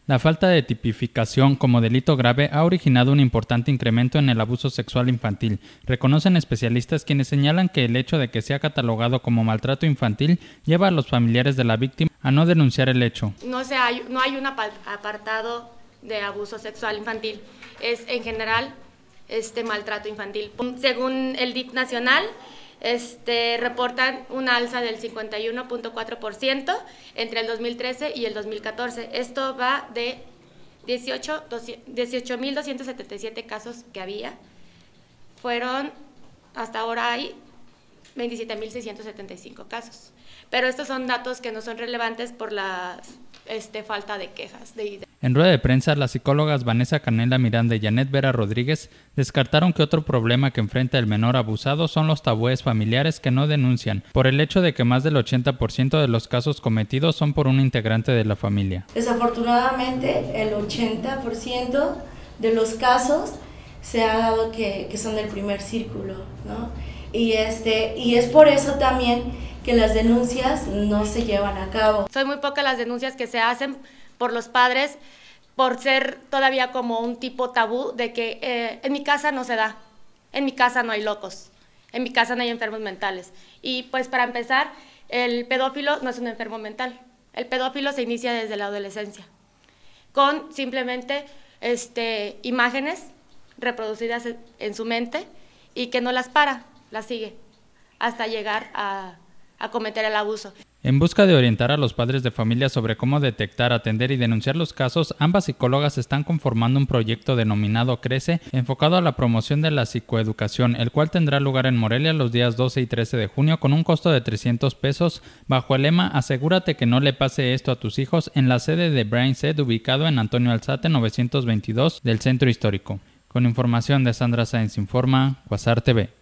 La falta de tipificación como delito grave ha originado un importante incremento en el abuso sexual infantil. Reconocen especialistas quienes señalan que el hecho de que sea catalogado como maltrato infantil lleva a los familiares de la víctima a no denunciar el hecho. No hay un apartado de abuso sexual infantil, es en general maltrato infantil. Según el DIF nacional, reportan una alza del 51.4% entre el 2013 y el 2014. Esto va de 18.277 casos que había. Hasta ahora hay 27.675 casos. Pero estos son datos que no son relevantes por la falta de quejas. En rueda de prensa, las psicólogas Vanessa Canela Miranda y Janet Vera Rodríguez descartaron que otro problema que enfrenta el menor abusado son los tabúes familiares que no denuncian, por el hecho de que más del 80% de los casos cometidos son por un integrante de la familia. Desafortunadamente, el 80% de los casos se ha dado que son del primer círculo, ¿no? Y es por eso también que las denuncias no se llevan a cabo. Son muy pocas las denuncias que se hacen por los padres por ser todavía como un tipo tabú de que en mi casa no se da, en mi casa no hay locos, en mi casa no hay enfermos mentales. Y pues para empezar, el pedófilo no es un enfermo mental, el pedófilo se inicia desde la adolescencia, con simplemente imágenes reproducidas en su mente y que no las sigue hasta llegar a cometer el abuso. En busca de orientar a los padres de familia sobre cómo detectar, atender y denunciar los casos, ambas psicólogas están conformando un proyecto denominado Crece, enfocado a la promoción de la psicoeducación, el cual tendrá lugar en Morelia los días 12 y 13 de junio con un costo de $300 bajo el lema Asegúrate que no le pase esto a tus hijos en la sede de Brainset ubicado en Antonio Alzate 922 del Centro Histórico. Con información de Sandra Sáenz Informa, Quasar TV.